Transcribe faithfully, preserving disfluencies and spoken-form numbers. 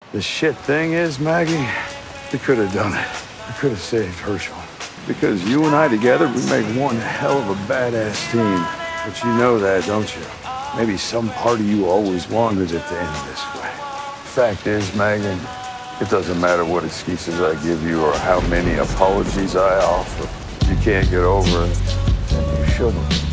The shit thing is, Maggie, we could have done it. We could have saved Herschel. Because you and I together, we make one hell of a badass team. But you know that, don't you? Maybe some part of you always wanted it to end this way. Fact is, Megan, it doesn't matter what excuses I give you or how many apologies I offer. If you can't get over it, then you shouldn't.